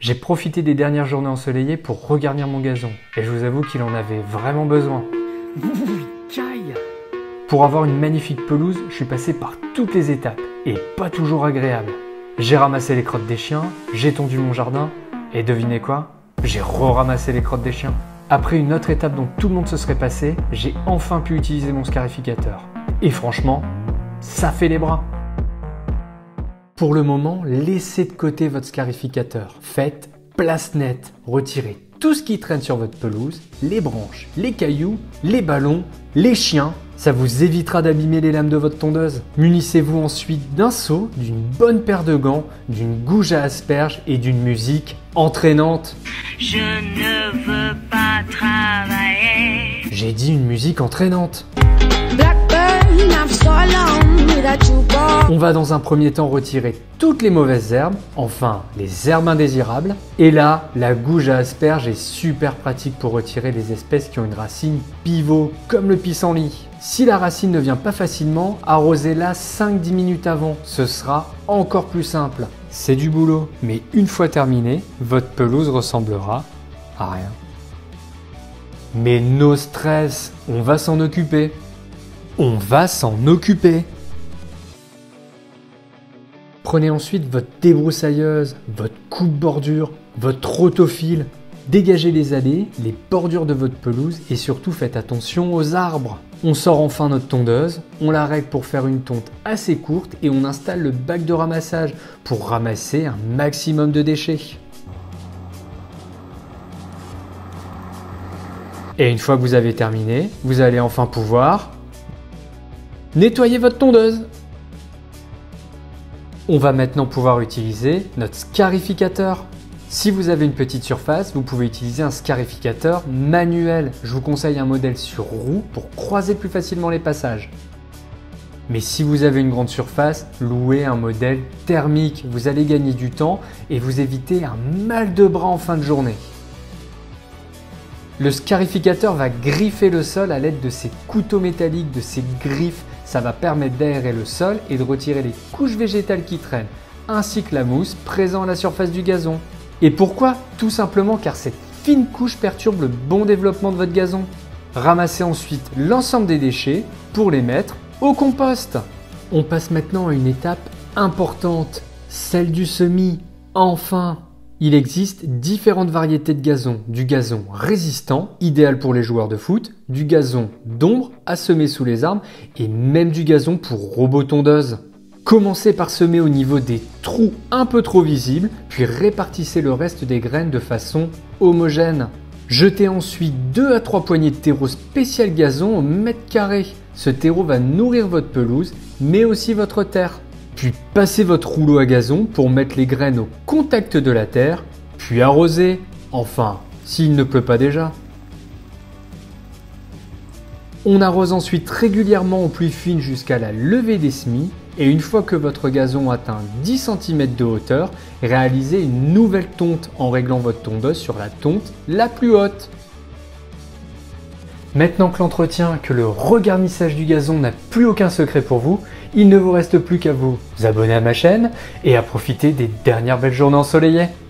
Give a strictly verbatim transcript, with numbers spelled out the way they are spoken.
J'ai profité des dernières journées ensoleillées pour regarnir mon gazon, et je vous avoue qu'il en avait vraiment besoin. Pour avoir une magnifique pelouse, je suis passé par toutes les étapes, et pas toujours agréable. J'ai ramassé les crottes des chiens, j'ai tondu mon jardin, et devinez quoi? J'ai re-ramassé les crottes des chiens. Après une autre étape dont tout le monde se serait passé, j'ai enfin pu utiliser mon scarificateur. Et franchement, ça fait les bras. Pour le moment, laissez de côté votre scarificateur. Faites place nette. Retirez tout ce qui traîne sur votre pelouse, les branches, les cailloux, les ballons, les chiens. Ça vous évitera d'abîmer les lames de votre tondeuse. Munissez-vous ensuite d'un seau, d'une bonne paire de gants, d'une gouge à asperges et d'une musique entraînante. Je ne veux pas travailler. J'ai dit une musique entraînante. On va dans un premier temps retirer toutes les mauvaises herbes, enfin les herbes indésirables. Et là, la gouge à asperges est super pratique pour retirer les espèces qui ont une racine pivot, comme le pissenlit. Si la racine ne vient pas facilement, arrosez-la cinq à dix minutes avant, ce sera encore plus simple. C'est du boulot, mais une fois terminé, votre pelouse ressemblera à rien. Mais no stress, on va s'en occuper. On va s'en occuper. Prenez ensuite votre débroussailleuse, votre coupe-bordure, votre rotofil. Dégagez les allées, les bordures de votre pelouse et surtout faites attention aux arbres. On sort enfin notre tondeuse, on la règle pour faire une tonte assez courte et on installe le bac de ramassage pour ramasser un maximum de déchets. Et une fois que vous avez terminé, vous allez enfin pouvoir nettoyer votre tondeuse. On va maintenant pouvoir utiliser notre scarificateur. Si vous avez une petite surface, vous pouvez utiliser un scarificateur manuel. Je vous conseille un modèle sur roue pour croiser plus facilement les passages. Mais si vous avez une grande surface, louez un modèle thermique. Vous allez gagner du temps et vous éviter un mal de bras en fin de journée. Le scarificateur va griffer le sol à l'aide de ses couteaux métalliques, de ses griffes. Ça va permettre d'aérer le sol et de retirer les couches végétales qui traînent, ainsi que la mousse présente à la surface du gazon. Et pourquoi? Tout simplement car cette fine couche perturbe le bon développement de votre gazon. Ramassez ensuite l'ensemble des déchets pour les mettre au compost. On passe maintenant à une étape importante, celle du semis. Enfin! Il existe différentes variétés de gazon. Du gazon résistant, idéal pour les joueurs de foot, du gazon d'ombre à semer sous les arbres et même du gazon pour robot tondeuse. Commencez par semer au niveau des trous un peu trop visibles, puis répartissez le reste des graines de façon homogène. Jetez ensuite deux à trois poignées de terreau spécial gazon au mètre carré. Ce terreau va nourrir votre pelouse, mais aussi votre terre. Puis passez votre rouleau à gazon pour mettre les graines au contact de la terre, puis arrosez, enfin, s'il ne pleut pas déjà. On arrose ensuite régulièrement aux pluies fines jusqu'à la levée des semis et une fois que votre gazon atteint dix centimètres de hauteur, réalisez une nouvelle tonte en réglant votre tondeuse sur la tonte la plus haute. Maintenant que l'entretien, que le regarnissage du gazon n'a plus aucun secret pour vous, il ne vous reste plus qu'à vous abonner à ma chaîne et à profiter des dernières belles journées ensoleillées.